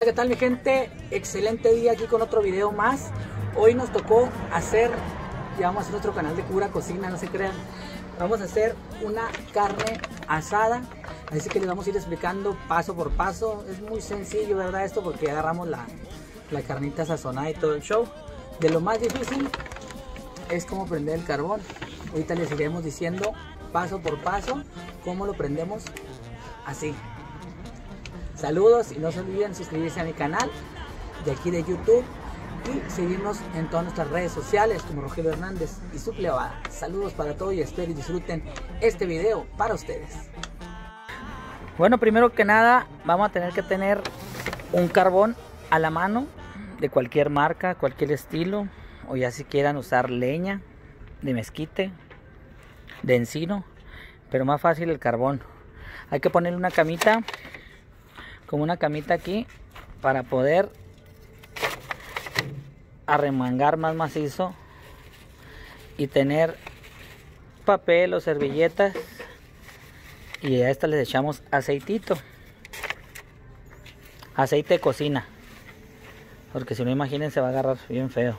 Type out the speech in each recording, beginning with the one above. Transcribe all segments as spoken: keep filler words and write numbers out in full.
¿Qué tal, mi gente? Excelente día aquí con otro video más. Hoy nos tocó hacer, ya vamos a hacer nuestro canal de Cura Cocina, no se crean. Vamos a hacer una carne asada, así que les vamos a ir explicando paso por paso. Es muy sencillo, ¿verdad? Esto porque agarramos la, la carnita sazonada y todo el show. De lo más difícil es cómo prender el carbón. Ahorita les iremos diciendo paso por paso cómo lo prendemos así. Saludos y no se olviden suscribirse a mi canal de aquí de YouTube y seguirnos en todas nuestras redes sociales como Rogelio Hernández y su plebada. Saludos para todos y espero y disfruten este video para ustedes. Bueno, primero que nada vamos a tener que tener un carbón a la mano de cualquier marca, cualquier estilo, o ya si quieran usar leña de mezquite, de encino, pero más fácil el carbón. Hay que ponerle una camita, como una camita aquí, para poder arremangar más macizo y tener papel o servilletas, y a esta les echamos aceitito, aceite de cocina, porque si no, imagínense, va a agarrar bien feo.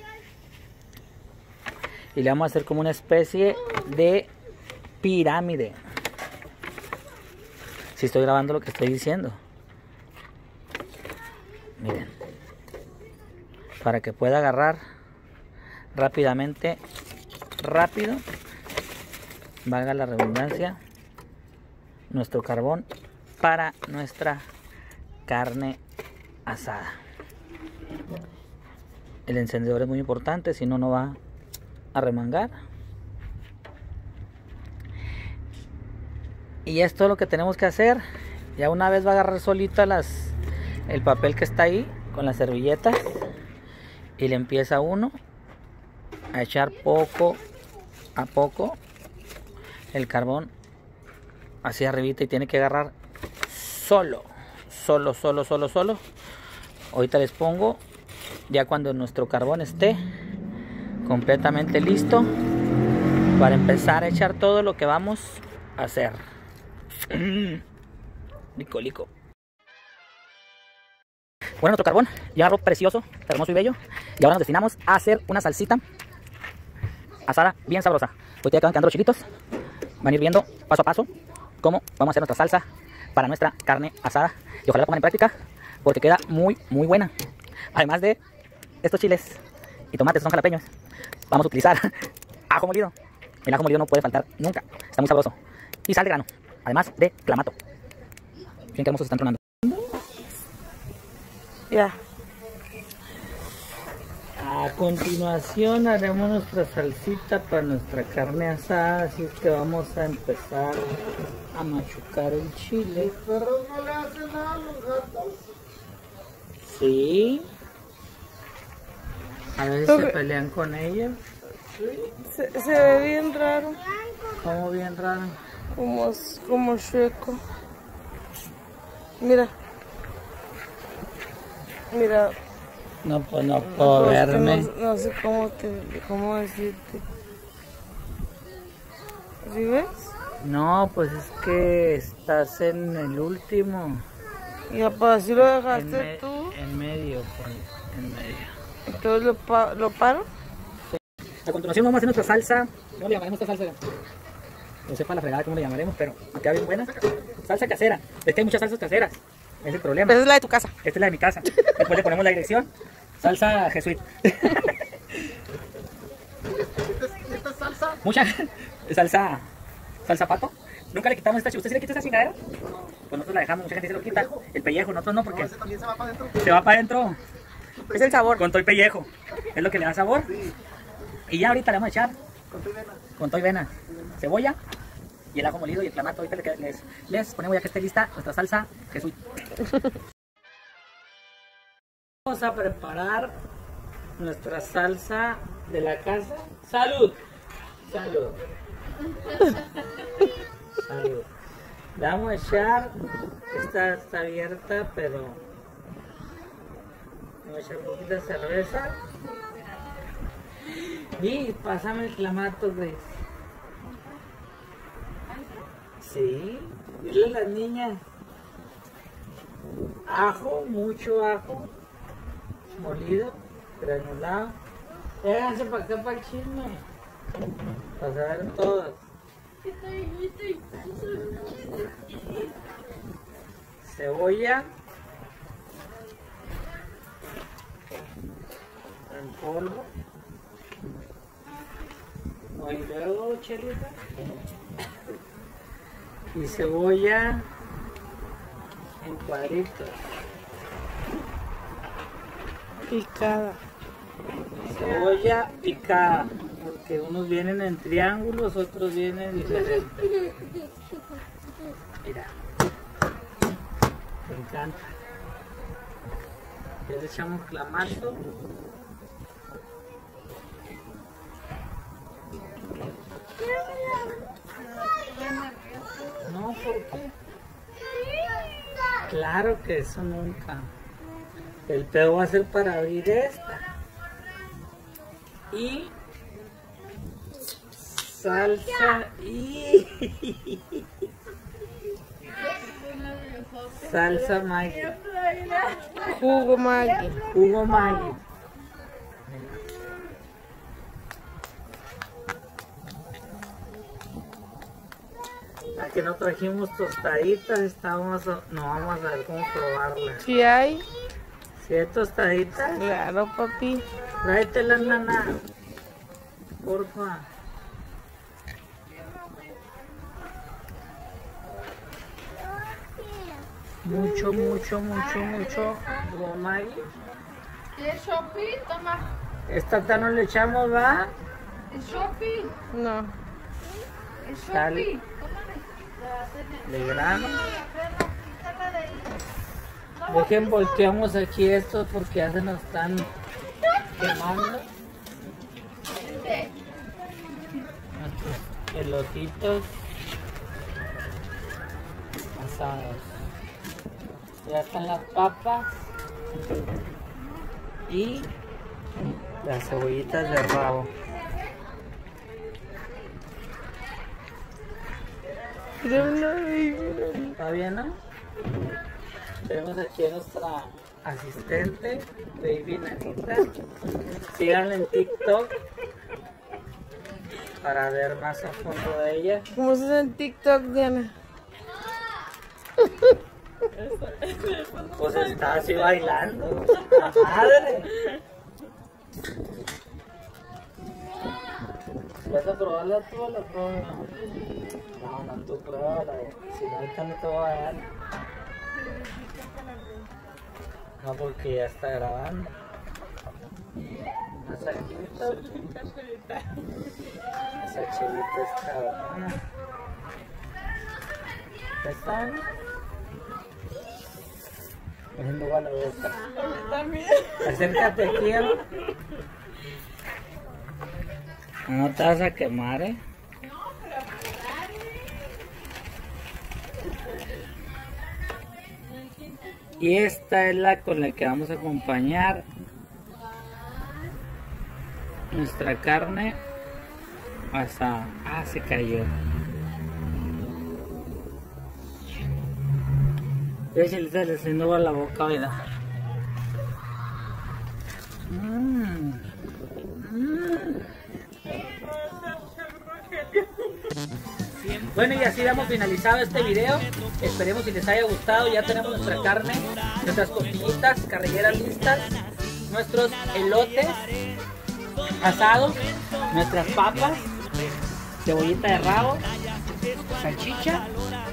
Y le vamos a hacer como una especie de pirámide. Si estoy grabando lo que estoy diciendo, miren, para que pueda agarrar rápidamente, rápido, valga la redundancia, nuestro carbón para nuestra carne asada. El encendedor es muy importante, si no, no va a remangar. Y esto es lo que tenemos que hacer. Ya una vez va a agarrar solita las el papel que está ahí con las servilletas, y le empieza uno a echar poco a poco el carbón hacia arribita, y tiene que agarrar solo, solo, solo, solo, solo. Ahorita les pongo ya cuando nuestro carbón esté completamente listo para empezar a echar todo lo que vamos a hacer. Lico, lico. Bueno, nuestro carbón ya agarró precioso, hermoso y bello. Y ahora nos destinamos a hacer una salsita asada bien sabrosa. Ahorita ya quedan quedando los chilitos. Van a ir viendo paso a paso cómo vamos a hacer nuestra salsa para nuestra carne asada. Y ojalá la pongan en práctica porque queda muy, muy buena. Además de estos chiles y tomates, son jalapeños, vamos a utilizar ajo molido. El ajo molido no puede faltar nunca, está muy sabroso. Y sal de grano, además de clamato. Bien que hermosos están tronando. Ya. A continuación haremos nuestra salsita para nuestra carne asada, así que vamos a empezar a machucar el chile. ¿Los perros no le hacen nada a los gatos? Sí. A veces se pelean con ellos. Se, se ve bien raro. ¿Cómo bien raro? Como, como chueco. Mira. Mira. No, pues no puedo no, verme. No, no sé cómo, te, cómo decirte. ¿Sí ves? No, pues es que estás en el último. Ya, pues así lo dejaste en me, tú. En medio, pues, en medio. Entonces lo, pa lo paro. A continuación vamos a hacer nuestra salsa. ¿Cómo le llamaremos esta salsa? No sé para la fregada cómo le llamaremos, pero me queda bien buena. Salsa casera. Es que hay muchas salsas caseras. Es el problema. Pero es la de tu casa. Esta es la de mi casa. Después le ponemos la dirección. Salsa jesuita. ¿Esta salsa? Mucha salsa. Salsa pato. Nunca le quitamos esta. ¿Usted sí le quita esta chingadera? Pues nosotros la dejamos. Mucha gente se lo quita. El pellejo, nosotros no, porque. No, ese también se va para adentro. Se va para adentro. Es el sabor. Con todo el pellejo. Es lo que le da sabor. Sí. Y ya ahorita le vamos a echar. Con tu vena. Con todo y vena. Cebolla. Y el ajo molido y el clamato. Ahorita les, les ponemos ya que esté lista nuestra salsa jesuita. Vamos a preparar nuestra salsa de la casa. ¡Salud! ¡Salud! ¡Salud! Le vamos a echar. Esta está abierta, pero vamos a echar un poquito de cerveza. Y pásame el clamato, Grace. Sí, dile a las niñas. ajo, mucho ajo, molido, granulado. Déjense para acá para el chisme, para saber todos. Cebolla en polvo. Y luego chelita. Y cebolla en cuadritos. Picada. Cebolla picada. Porque unos vienen en triángulos, otros vienen diferentes. Mira. Me encanta. Ya le echamos clamato. No, ¿por qué? Claro que eso nunca. El pedo va a ser para abrir esta. Y salsa y salsa Maggi. Jugo Maggi. Jugo Maggi. Que no trajimos tostaditas, estábamos, no vamos a ver cómo probarlas. ¿Sí hay? ¿Sí hay tostaditas? Claro, papi. Tráetelas, nana, porfa. Mucho, mucho, mucho, mucho Jugo Maggi. ¿Quieres shopping? Toma. Esta ta no le echamos, ¿va? ¿Es shopping? No. ¿Es Sal. shopping? De grano. Dejen volteamos aquí estos porque ya se nos están quemando. Nuestros elotitos asados. Ya están las papas y las cebollitas de rabo. ¿Está bien, no? Tenemos aquí a nuestra asistente, Baby Nanita. Síganla en TikTok para ver más a fondo de ella. ¿Cómo se hace en TikTok, Diana? Pues está así bailando. ¡La madre! ¿Vas a probarla tú o la pruebo yo? No, no, tú pruébala. Si no, ahorita no te voy a dar. No, porque ya está grabando. Esa chelita. Esa chelita está buena. ¿Ya está? ¿No? Haciendo igual la boca. También. Acércate aquí, ¿no? No te vas a quemar, ¿eh? Y esta es la con la que vamos a acompañar nuestra carne asada. Ah, se cayó. Ya se le está haciendo a la boca, ¿verdad? Mmm. Mmm. Bueno, y así damos finalizado este video. Esperemos si les haya gustado. Ya tenemos nuestra carne, nuestras costillitas carrilleras listas, nuestros elotes asados, nuestras papas, cebollita de rabo, salchicha,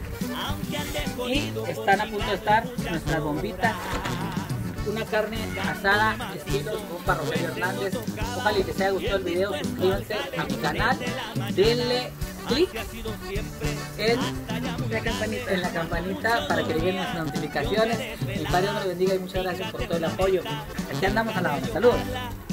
y están a punto de estar nuestras bombitas. Una carne asada estilo compa Rogelio Hernández. Ojalá les haya gustado el video. Suscríbanse a mi canal, denle clic en la campanita, en la campanita para que lleguen las notificaciones. Mi Padre Dios los bendiga y muchas gracias por todo el apoyo. Aquí andamos a la hora. Saludos.